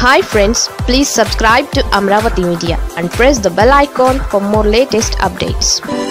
Hi friends, please subscribe to Amaravathi Media and press the bell icon for more latest updates.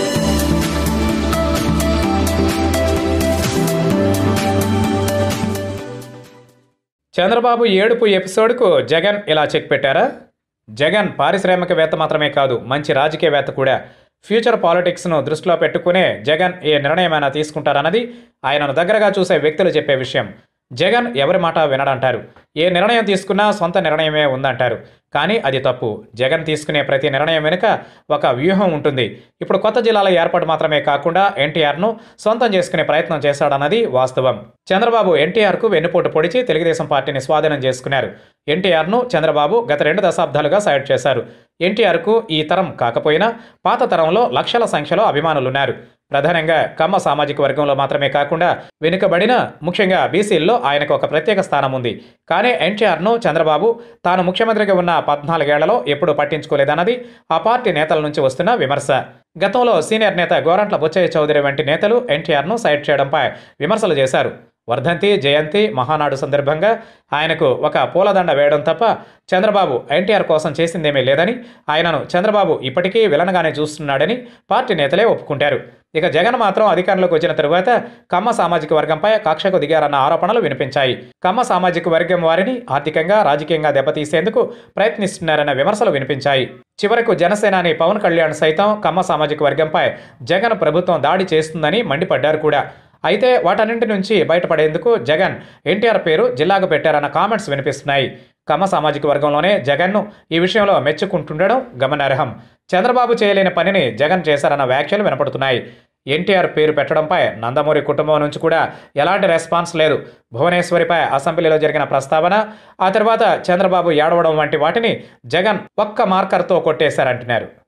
Chandrababu ఏడుపు ఎపిసోడ్కు జగన్ ఇలా check పెట్టారా? జగన్ పారిశ్రామికవేత్త మాత్రమే కాదు, మంచి రాజకీయవేత్త కూడా. ఫ్యూచర్ పాలిటిక్స్ను దృష్టిలో పెట్టుకునే జగన్ ఏ నిర్ణయమైనా తీసుకుంటారన్నది ఆయనను దగ్గరగా చూసే వ్యక్తులు చెప్పే విషయం. జగన్ ఎవరి మాట వినడంటారు. ఏ నిర్ణయం తీసుకున్నా సొంత నిర్ణయమే ఉందంటారు. కానీ అది తప్పు. జగన్ తీసుకునే ప్రతి నిర్ణయం వెనుక ఒక వ్యూహం ఉంటుంది. ఇప్పుడు కొత్త జిల్లాల ఏర్పాటు మాత్రమే కాకుండా ఎన్టీఆర్ను సొంతం చేసుకునే ప్రయత్నం చేశాడన్నది వాస్తవం. చంద్రబాబు ఎన్టీఆర్కు వెన్నుపోటు పొడిచి తెలుగుదేశం పార్టీని స్వాధీనం చేసుకున్నారు. ఎన్టీఆర్ను చంద్రబాబు గత 2 దశాబ్దాలుగా సైడ్ చేశారు. ఎన్టీఆర్కు ఈ తరం కాకపోయినా పాత తరంలో లక్షల సంఖ్యలో అభిమానులున్నారు. ప్రధానంగా కమ్మ సామాజిక వర్గంలో మాత్రమే కాకుండా వెనుకబడిన ముఖ్యంగా బీసీల్లో ఆయనకు ఒక ప్రత్యేక స్థానం ఉంది. కానీ ఎన్టీఆర్ను చంద్రబాబు తాను ముఖ్యమంత్రిగా ఉన్న 14 ఏళ్లలో ఎప్పుడూ పట్టించుకోలేదన్నది ఆ పార్టీ నేతల నుంచి వస్తున్న విమర్శ. గతంలో సీనియర్ నేత గోరంట్ల బుచ్చయ్య చౌదరి వంటి నేతలు ఎన్టీఆర్ను సైడ్ చేయడంపై విమర్శలు చేశారు. వర్ధంతి, జయంతి, మహానాడు సందర్భంగా ఆయనకు ఒక పూలదండ వేయడం తప్ప చంద్రబాబు ఎన్టీఆర్ కోసం చేసిందేమీ లేదని, ఆయనను చంద్రబాబు ఇప్పటికీ విలన్గానే చూస్తున్నాడని పార్టీ నేతలే ఒప్పుకుంటారు. ఇక జగన్ మాత్రం అధికారంలోకి వచ్చిన తరువాత కమ్మ సామాజిక వర్గంపై కక్షకు దిగారన్న ఆరోపణలు వినిపించాయి. కమ్మ సామాజిక వర్గం వారిని ఆర్థికంగా, రాజకీయంగా దెబ్బతీసేందుకు ప్రయత్నిస్తున్నారన్న విమర్శలు వినిపించాయి. చివరకు జనసేనాని పవన్ కళ్యాణ్ సైతం కమ్మ సామాజిక వర్గంపై జగన్ ప్రభుత్వం దాడి చేస్తుందని మండిపడ్డారు కూడా. అయితే వాటన్నింటి నుంచి బయటపడేందుకు జగన్ ఎన్టీఆర్ పేరు జిల్లాకు పెట్టారన్న కామెంట్స్ వినిపిస్తున్నాయి. కమ్మ సామాజిక వర్గంలోనే జగన్ను ఈ విషయంలో మెచ్చుకుంటుండడం గమనార్హం. చంద్రబాబు చేయలేని పనిని జగన్ చేశారన్న వ్యాఖ్యలు వినపడుతున్నాయి. ఎన్టీఆర్ పేరు పెట్టడంపై నందమూరి కుటుంబం నుంచి కూడా ఎలాంటి రెస్పాన్స్ లేదు. భువనేశ్వరిపై అసెంబ్లీలో జరిగిన ప్రస్తావన, ఆ తర్వాత చంద్రబాబు ఏడవడం వంటి వాటిని జగన్ ఒక్క మార్కర్తో కొట్టేశారంటున్నారు.